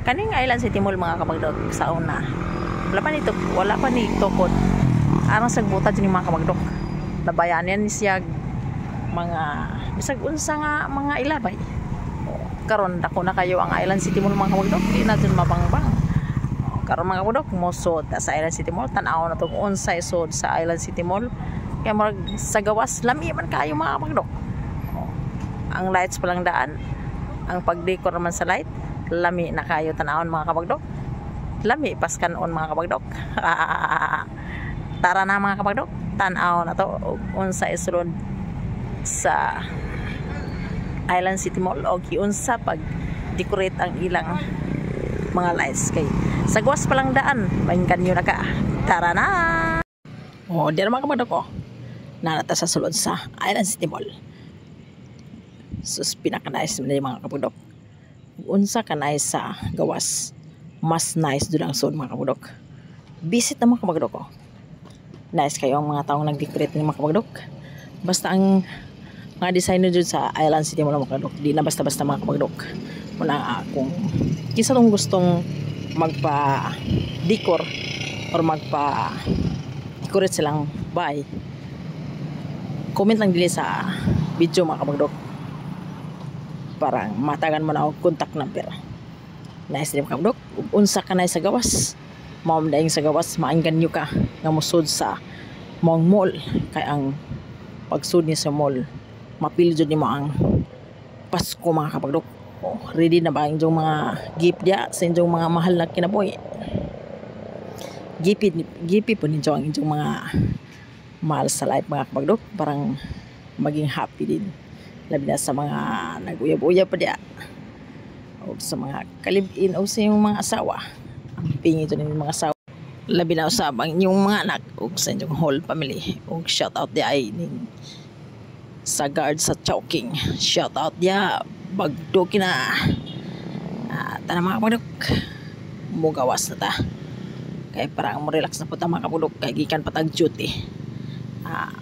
Kaning Island City Mall mga kamagdog sa una. Wala pa ni tukod. Arang sagbuta dyan mga kamagdog. Nabayanan ni siya mga bisag unsa nga mga ilabay. Karon dako na kayo ang Island City Mall mga kamagdog. Di na dyan mabangbang. Karon mga kamagdog mo sod sa Island City Mall. Tanaw na to unsay sod sa Island City Mall. Kaya marag sa gawas lami man kayo mga kamagdog. Ang lights palang daan. Ang pagdekor naman sa light. Lami na kayo tanawon mga kabagdok. Lami paskanon mga kabagdok. Tara na mga kabagdok. Tanaw na to unsa isulod sa Island City Mall o giunsa pag decorate ang ilang mga lights kay sa gawas palang daan maingkan nyo na ka. Tara na. Diyan mga kabagdok ko. Nanata sa sulod sa Island City Mall. Sus pinaka-nice na mga kabagdok. Unsa ka nice sa gawas, mas nice doon ang sud mga kabagdok. Visit na mga kabagdok ko. Nice kayo ang mga taong nag-decorate ng mga kabagdok. Basta ang mga designer dyan sa Island City Mall mga kabagdok, di na basta-basta mga kabagdok. Muna kung kisa tong gustong magpa-decor or magpa-decorate silang bahay, comment lang dili sa video mga kabagdok. Parang matagan mo na og contact number. Nice din kabdok. Unsa ka na sa gawas. Mao daing sa gawas maanggan nyo ka nga musud sa mong mall kay ang pagsud ni sa mall mapili jud nimo ang Pasko mga kabagdok. Ready na ba ang inyong mga gift dia sa inyong mga mahal na kinabuhi? Gift po ninyo ang inyong mga mahal sa life mga kabagdok. Parang maging happy din. Labi na sa mga nag-uyab-uyab pa diya o sa mga kalibin o sa inyong mga asawa. Ang pingi ito ng mga asawa. Labi na usab ang inyong mga anak o sa inyong whole family. O shout out diya ay sa guard sa Chowking. Shout out diya bagdoki na tanang mga kabudok mugawas na ta kaya parang mo relax na po ta mga kabudok kaya gikan patag duty